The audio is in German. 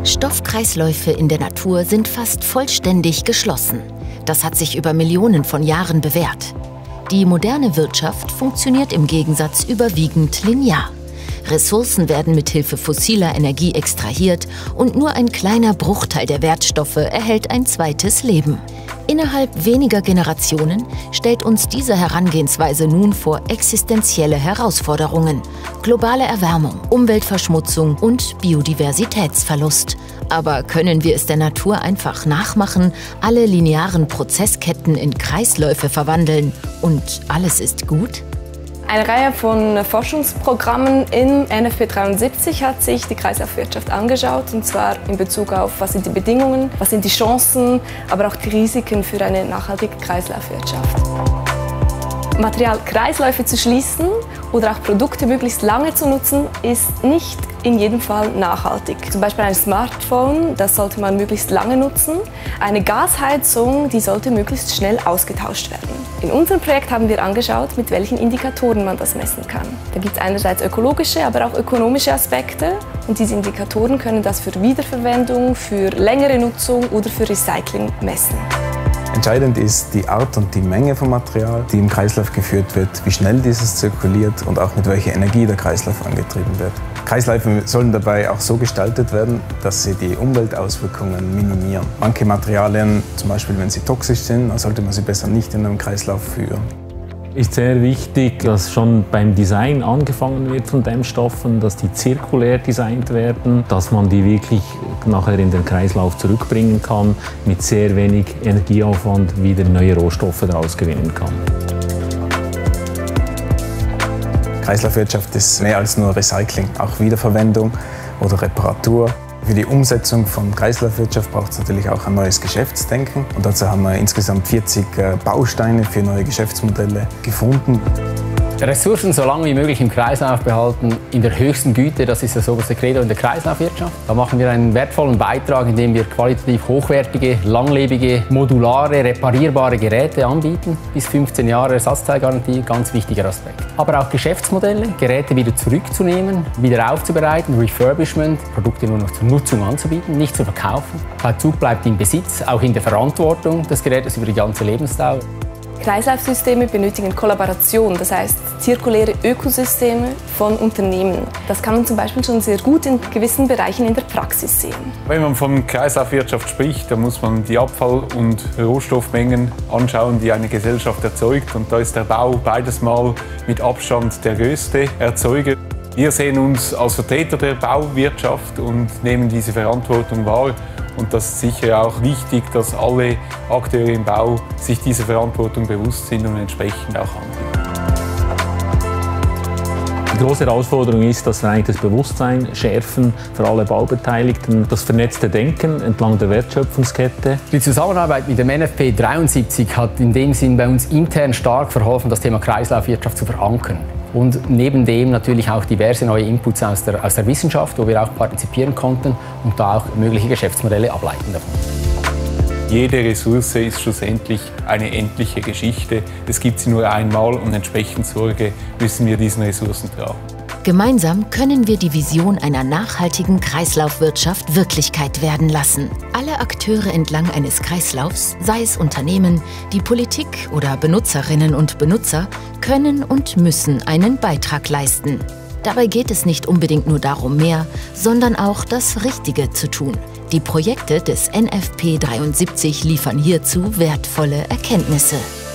Stoffkreisläufe in der Natur sind fast vollständig geschlossen. Das hat sich über Millionen von Jahren bewährt. Die moderne Wirtschaft funktioniert im Gegensatz überwiegend linear. Ressourcen werden mithilfe fossiler Energie extrahiert und nur ein kleiner Bruchteil der Wertstoffe erhält ein zweites Leben. Innerhalb weniger Generationen stellt uns diese Herangehensweise nun vor existenzielle Herausforderungen: globale Erwärmung, Umweltverschmutzung und Biodiversitätsverlust. Aber können wir es der Natur einfach nachmachen, alle linearen Prozessketten in Kreisläufe verwandeln und alles ist gut? Eine Reihe von Forschungsprogrammen im NFP 73 hat sich die Kreislaufwirtschaft angeschaut, und zwar in Bezug auf, was sind die Bedingungen, was sind die Chancen, aber auch die Risiken für eine nachhaltige Kreislaufwirtschaft. Materialkreisläufe zu schließen oder auch Produkte möglichst lange zu nutzen, ist nicht in jedem Fall nachhaltig. Zum Beispiel ein Smartphone, das sollte man möglichst lange nutzen. Eine Gasheizung, die sollte möglichst schnell ausgetauscht werden. In unserem Projekt haben wir angeschaut, mit welchen Indikatoren man das messen kann. Da gibt es einerseits ökologische, aber auch ökonomische Aspekte. Und diese Indikatoren können das für Wiederverwendung, für längere Nutzung oder für Recycling messen. Entscheidend ist die Art und die Menge von Material, die im Kreislauf geführt wird, wie schnell dieses zirkuliert und auch mit welcher Energie der Kreislauf angetrieben wird. Kreisläufe sollen dabei auch so gestaltet werden, dass sie die Umweltauswirkungen minimieren. Manche Materialien, zum Beispiel wenn sie toxisch sind, dann sollte man sie besser nicht in einem Kreislauf führen. Es ist sehr wichtig, dass schon beim Design angefangen wird von Dämmstoffen, dass die zirkulär designt werden, dass man die wirklich nachher in den Kreislauf zurückbringen kann, mit sehr wenig Energieaufwand wieder neue Rohstoffe daraus gewinnen kann. Kreislaufwirtschaft ist mehr als nur Recycling, auch Wiederverwendung oder Reparatur. Für die Umsetzung von Kreislaufwirtschaft braucht es natürlich auch ein neues Geschäftsdenken. Und dazu haben wir insgesamt 40 Bausteine für neue Geschäftsmodelle gefunden. Ressourcen so lange wie möglich im Kreislauf behalten, in der höchsten Güte, das ist das oberste Credo in der Kreislaufwirtschaft. Da machen wir einen wertvollen Beitrag, indem wir qualitativ hochwertige, langlebige, modulare, reparierbare Geräte anbieten. Bis 15 Jahre Ersatzteilgarantie, ganz wichtiger Aspekt. Aber auch Geschäftsmodelle, Geräte wieder zurückzunehmen, wieder aufzubereiten, Refurbishment, Produkte nur noch zur Nutzung anzubieten, nicht zu verkaufen. Der Zug bleibt im Besitz, auch in der Verantwortung des Gerätes über die ganze Lebensdauer. Kreislaufsysteme benötigen Kollaboration, das heißt zirkuläre Ökosysteme von Unternehmen. Das kann man zum Beispiel schon sehr gut in gewissen Bereichen in der Praxis sehen. Wenn man von Kreislaufwirtschaft spricht, dann muss man die Abfall- und Rohstoffmengen anschauen, die eine Gesellschaft erzeugt. Und da ist der Bau beides mal mit Abstand der größte Erzeuger. Wir sehen uns als Vertreter der Bauwirtschaft und nehmen diese Verantwortung wahr. Und das ist sicher auch wichtig, dass alle Akteure im Bau sich dieser Verantwortung bewusst sind und entsprechend auch handeln. Die große Herausforderung ist, dass wir eigentlich das Bewusstsein schärfen für alle Baubeteiligten, das vernetzte Denken entlang der Wertschöpfungskette. Die Zusammenarbeit mit dem NFP 73 hat in dem Sinn bei uns intern stark verholfen, das Thema Kreislaufwirtschaft zu verankern. Und neben dem natürlich auch diverse neue Inputs aus der Wissenschaft, wo wir auch partizipieren konnten und da auch mögliche Geschäftsmodelle ableiten davon. Jede Ressource ist schlussendlich eine endliche Geschichte. Es gibt sie nur einmal und entsprechend Sorge müssen wir diesen Ressourcen tragen. Gemeinsam können wir die Vision einer nachhaltigen Kreislaufwirtschaft Wirklichkeit werden lassen. Alle Akteure entlang eines Kreislaufs, sei es Unternehmen, die Politik oder Benutzerinnen und Benutzer, können und müssen einen Beitrag leisten. Dabei geht es nicht unbedingt nur darum, mehr, sondern auch das Richtige zu tun. Die Projekte des NFP 73 liefern hierzu wertvolle Erkenntnisse.